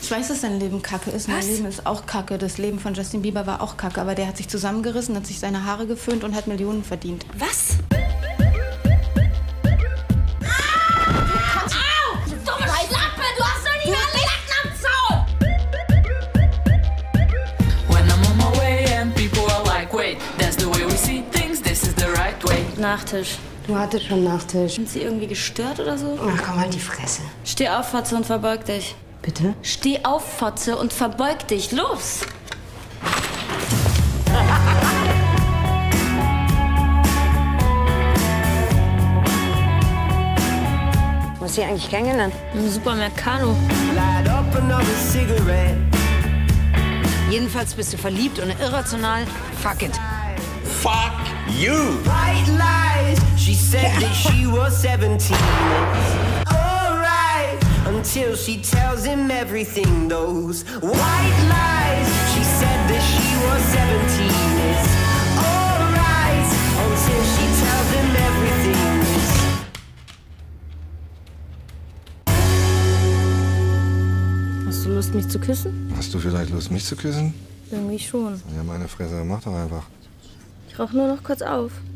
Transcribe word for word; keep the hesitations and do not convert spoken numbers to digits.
Ich weiß, dass sein Leben kacke ist. Mein Was? Leben ist auch kacke. Das Leben von Justin Bieber war auch kacke. Aber der hat sich zusammengerissen, hat sich seine Haare geföhnt und hat Millionen verdient. Was? Nachtisch. Du hattest schon Nachtisch. Sind Sie irgendwie gestört oder so? Ach komm, halt die Fresse. Steh auf, Fotze, und verbeug dich. Bitte? Steh auf, Fotze, und verbeug dich. Los! Wo ist sie eigentlich kennengelernt? Im Supermercado. Jedenfalls bist du verliebt und irrational. Fuck it. Fuck you! White lies, she said that she was seventeen. Alright, until she tells him everything. Those white lies, she said that she was seventeen. It's alright, until she tells him everything. Hast du Lust, mich zu küssen? Hast du vielleicht Lust, mich zu küssen? Irgendwie schon. Ja, meine Fresse, mach doch einfach. Ich rauch nur noch kurz auf.